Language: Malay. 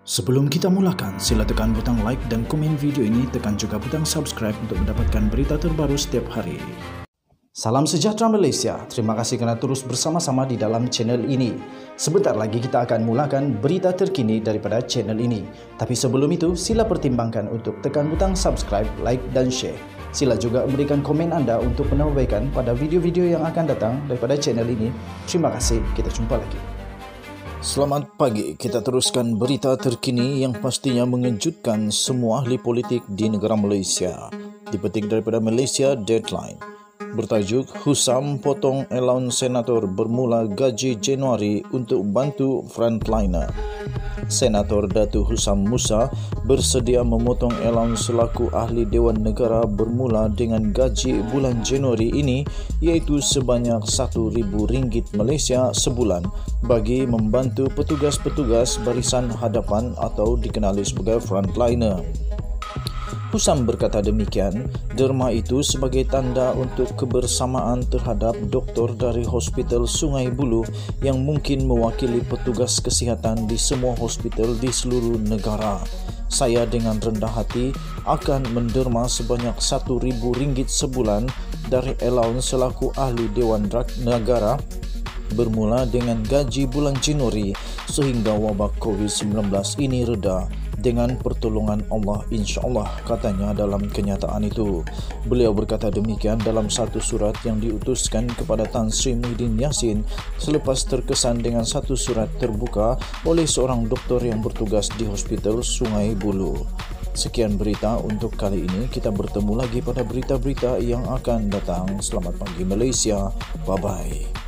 Sebelum kita mulakan, sila tekan butang like dan komen video ini, tekan juga butang subscribe untuk mendapatkan berita terbaru setiap hari. Salam sejahtera Malaysia, terima kasih kerana terus bersama-sama di dalam channel ini. Sebentar lagi kita akan mulakan berita terkini daripada channel ini. Tapi sebelum itu, sila pertimbangkan untuk tekan butang subscribe, like dan share. Sila juga berikan komen anda untuk penambahbaikan pada video-video yang akan datang daripada channel ini. Terima kasih, kita jumpa lagi. Selamat pagi, kita teruskan berita terkini yang pastinya mengejutkan semua ahli politik di negara Malaysia. Dipetik daripada Malaysia Deadline. Bertajuk, Husam potong allowance senator bermula gaji Januari untuk bantu frontliner. Senator Datuk Husam Musa bersedia memotong allowance selaku ahli Dewan Negara bermula dengan gaji bulan Januari ini, iaitu sebanyak RM1,000 Malaysia sebulan bagi membantu petugas-petugas barisan hadapan atau dikenali sebagai frontliner. Husam berkata demikian, derma itu sebagai tanda untuk kebersamaan terhadap doktor dari Hospital Sungai Buloh yang mungkin mewakili petugas kesihatan di semua hospital di seluruh negara. Saya dengan rendah hati akan menderma sebanyak RM1,000 sebulan dari allowance selaku ahli Dewan Negara bermula dengan gaji bulan Januari sehingga wabak COVID-19 ini reda. Dengan pertolongan Allah insya-Allah, katanya dalam kenyataan itu. Beliau berkata demikian dalam satu surat yang diutuskan kepada Tan Sri Muhyiddin Yassin selepas terkesan dengan satu surat terbuka oleh seorang doktor yang bertugas di Hospital Sungai Buloh. Sekian berita untuk kali ini. Kita bertemu lagi pada berita-berita yang akan datang. Selamat pagi Malaysia. Bye-bye.